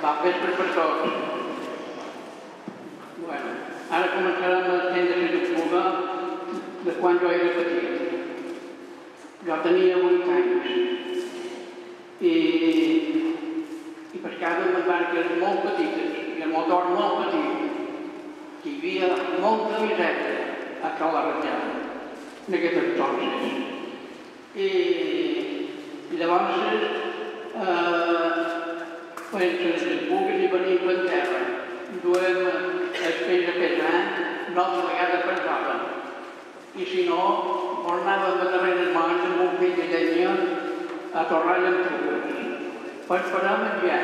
Va, vespre per tots. Bueno, ara començarem a entendre la fuga de quan jo era petit. Jo tenia 8 anys i pescàvem amb barques molt petites i el motor molt petit. Hi havia molta misèria a Cala Ratllada, en aquest entonces. I llavors, quan les buques hi venien per terra, duem el peix a pesar 9 vegades per hora. I si no, mos anàvem a darreres mans amb un fill de llenya a torrar amb fugues. Per parar menjar.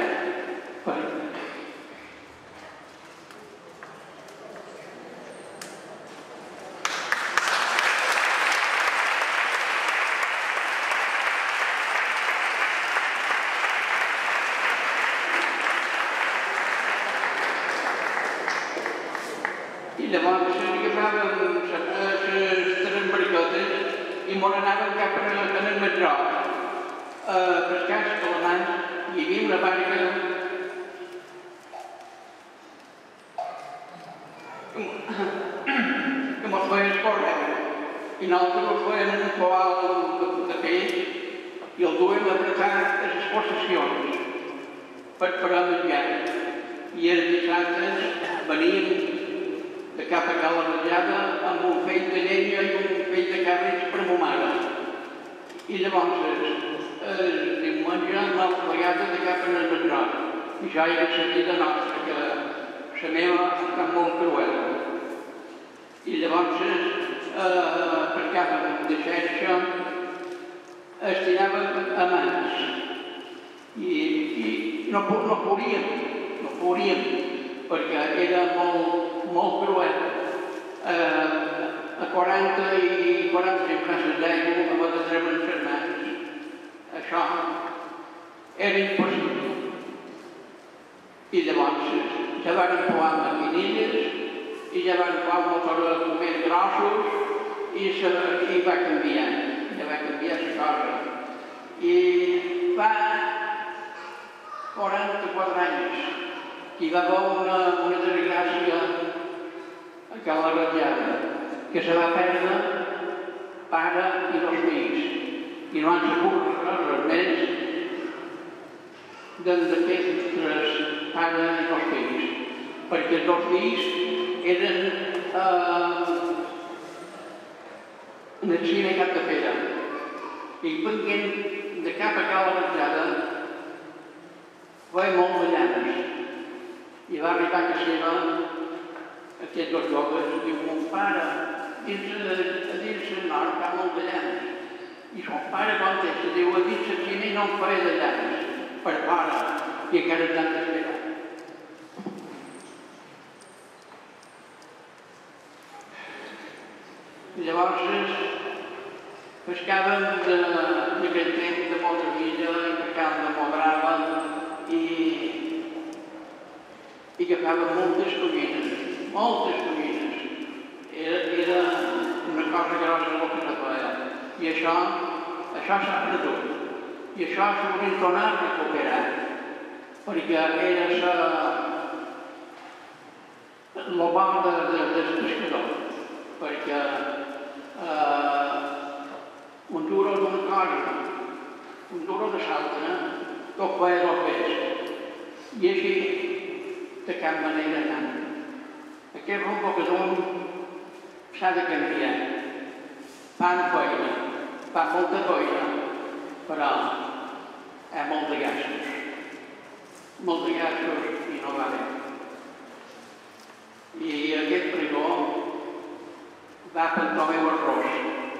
I llavors agafàvem les 3 barcotes i mos anàvem cap a el Madroc. A pescar els calamars hi havia una barca que mos feia escórrer i nosaltres mos fèiem un poal de peix i el duem a apretar a les possessions per parar menjar. I els dissabtes veníem de cap a Cala Ratllada amb un peix de llenya i un peix de carrers per ma mare. I llavors el diumenge una altra vegada de cap a el Madroc. I ja era la vida nostra, que la meva està molt cruel. I llavors pescàvem de xerxa, estiràvem a mans. I no podíem, perquè era molt cruel. A 40 i 45 cases d'aigua que va de treure en les mans. Això era impossible. I llavors ja van provar maquinilles i ja van provar motors més grossos i va canviar. Ja va canviar la cosa. I fa 44 anys que hi va haver una desgràcia a Cala Ratllada, que se va perdre pare i 2 fills. I no han sabut res més d'aquests pare i 2 fills, perquè els 2 fills eren en el cine Capdepera. I venint de cap a Cala Ratllada feia molt de llanes. I va arribar a casa seva aquests 2 joves i diu: mon pare, dins el nord fa molt de llanes. I son pare contesta, diu: a dins el cine no em faré de llanes, per fora, i encara estan d'esperar. Llavors pescàvem d'aquell temps de molta villa i pescàvem de molt brava i agafàvem moltes tonyines. Era una cosa grossa el que se feia. I això s'ha perdut. I això s'ho volem tornar a recuperar, perquè era el bo del pescador. Perquè un duro d'una cosa, un duro de l'altra, tot feia el peix. I així, de cap manera tant. Aquest rumbo que d'un s'ha de canviar. Fan feina, fa molta feina, però hi ha molt de gastos. Molt de gastos i no va bé. I aquest pregó va pel meu arròs.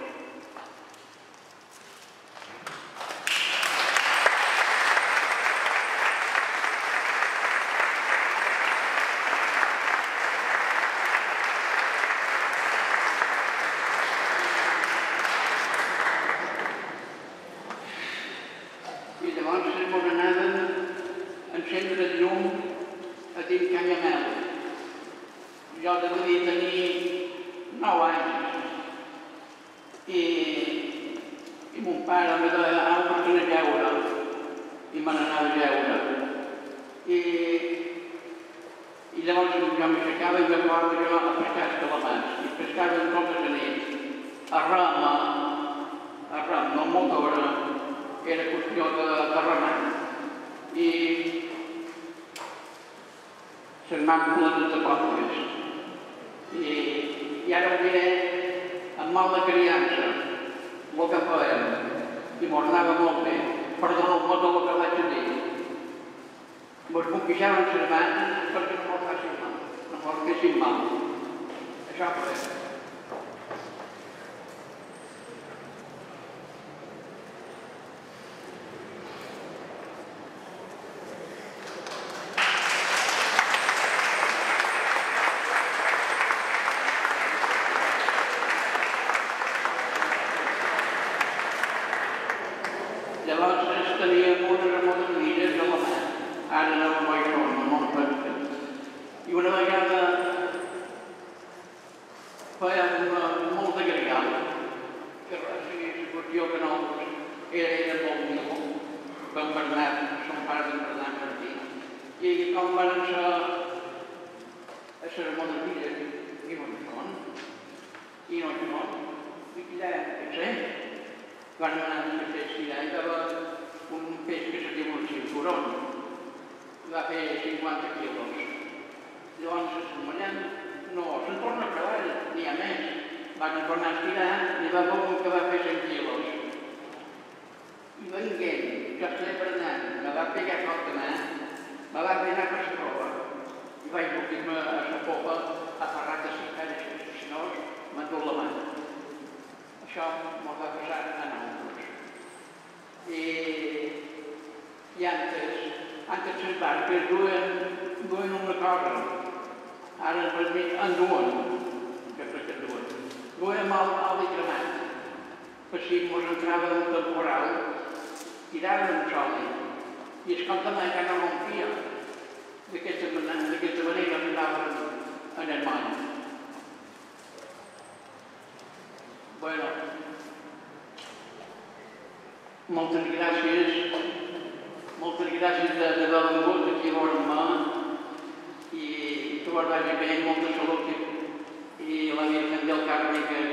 I llavors mos anàvem a encendre el llum a dins Canyamel. Jo devia tenir 9 anys i mon pare me deia: au, per anar a jeure, i me n'anava a jeure. I llavors jo m'aixecava i m'acabava jo a pescar escalamars. I pescaven totes a nit. A ram, no motora, era qüestió de remar. I se'n van plenes de pobles. I ara ho diré amb mala criança, el que fèiem, i mos anava molt bé. Perdoneu-me tot el que vaig dir. Mos boquejaven les mans perquè no mos fessin mal, no mos fessin mal. Això fèiem. Llavors teníem unes remodelies a la mà. Ara no ho vaig fer, no ho vaig fer. I una vegada fèiem molt de gregal, que sigui qüestió que no era molt millor, com Bernat, son pare d'en Bernat Martí. I com van ser a les remodelies, i no hi són, i allà, què sé, van anar a fer estirar i va un peix que se diu un cinturón. Va fer 50 quilos. Llavors, esmollem, no, se'n torna a acabar, n'hi ha més. Van tornar a estirar i va veure un que va fer 100 quilos. I venguent, jo estava prenent, me va pegar cop de mà, me va pegar per la prova. I vaig sortir-me a la popa, aferrat a les cares, si no, m'endú la mà. Això m'ho va passar a nosaltres. I antes les barques duen una cosa. Ara per mi en duen, que crec que en duen. Duen alt i cremat. Per si mos entrava un temporal, tiraven un soli. I es compta mai que no rompia. D'aquesta manera arribaven en el mar. Bueno, moltes gràcies d'haver vingut aquí a veure-me i que vos vagi bé, molta salut i la Virgen del Carme que